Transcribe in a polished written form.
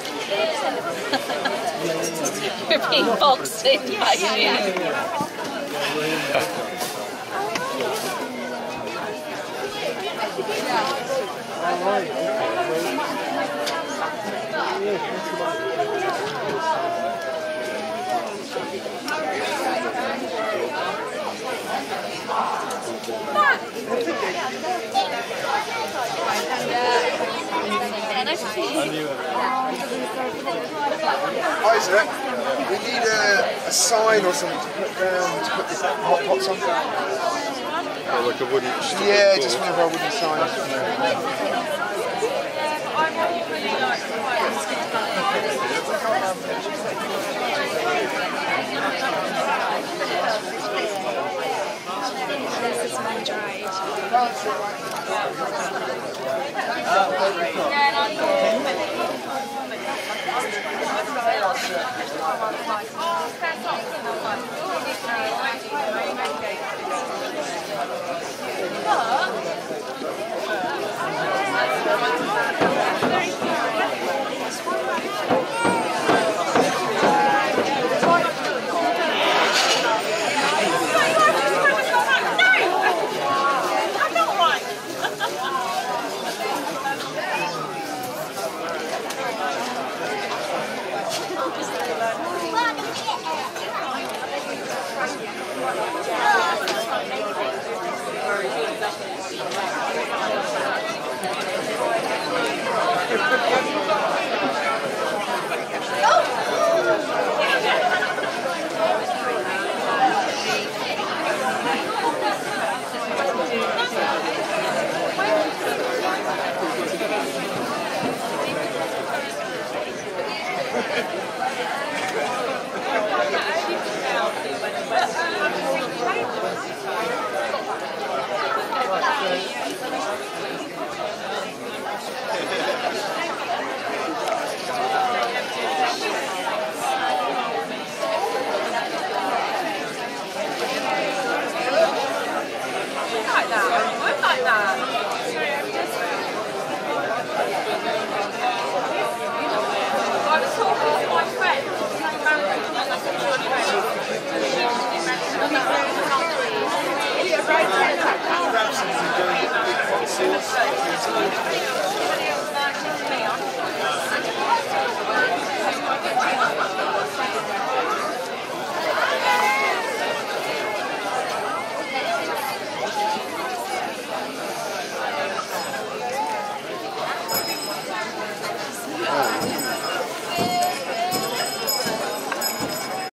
We're being boxed in by you. Isaac, we need a sign or something to put down, to put the hot pots on. Oh, like a wooden sign? Yeah, just one of our wooden signs. This is my dried.